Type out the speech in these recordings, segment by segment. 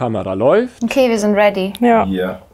Kamera läuft. Okay, wir sind ready. Ja. Ja.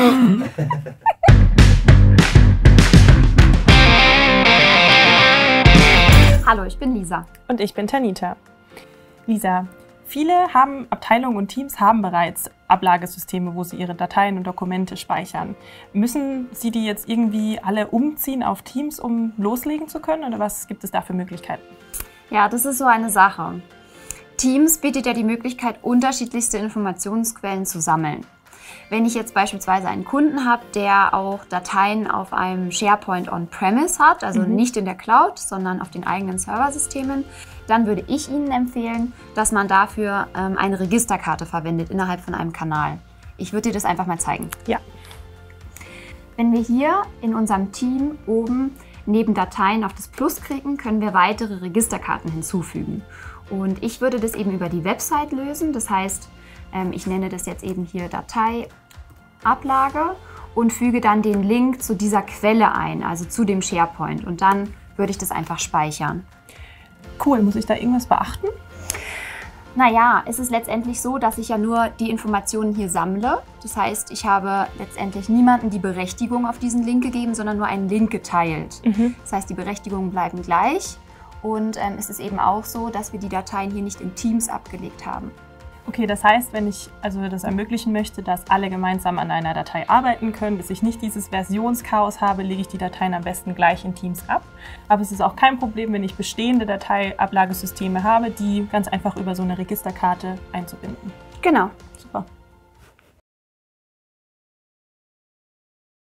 Hallo, ich bin Lisa. Und ich bin Tanita. Lisa, viele Abteilungen und Teams haben bereits Ablagesysteme, wo sie ihre Dateien und Dokumente speichern. Müssen Sie die jetzt irgendwie alle umziehen auf Teams, um loslegen zu können? Oder was gibt es da für Möglichkeiten? Ja, das ist so eine Sache. Teams bietet ja die Möglichkeit, unterschiedlichste Informationsquellen zu sammeln. Wenn ich jetzt beispielsweise einen Kunden habe, der auch Dateien auf einem SharePoint on-premise hat, also nicht in der Cloud, sondern auf den eigenen Serversystemen, dann würde ich Ihnen empfehlen, dass man dafür eine Registerkarte verwendet innerhalb von einem Kanal. Ich würde dir das einfach mal zeigen. Ja. Wenn wir hier in unserem Team oben neben Dateien auf das Plus klicken, können wir weitere Registerkarten hinzufügen. Und ich würde das eben über die Website lösen. Das heißt, ich nenne das jetzt eben hier Dateiablage und füge dann den Link zu dieser Quelle ein, also zu dem SharePoint. Und dann würde ich das einfach speichern. Cool, muss ich da irgendwas beachten? Naja, es ist letztendlich so, dass ich ja nur die Informationen hier sammle. Das heißt, ich habe letztendlich niemandem die Berechtigung auf diesen Link gegeben, sondern nur einen Link geteilt. Das heißt, die Berechtigungen bleiben gleich. Und es ist eben auch so, dass wir die Dateien hier nicht in Teams abgelegt haben. Okay, das heißt, wenn ich also das ermöglichen möchte, dass alle gemeinsam an einer Datei arbeiten können, dass ich nicht dieses Versionschaos habe, lege ich die Dateien am besten gleich in Teams ab. Aber es ist auch kein Problem, wenn ich bestehende Dateiablagesysteme habe, die ganz einfach über so eine Registerkarte einzubinden. Genau.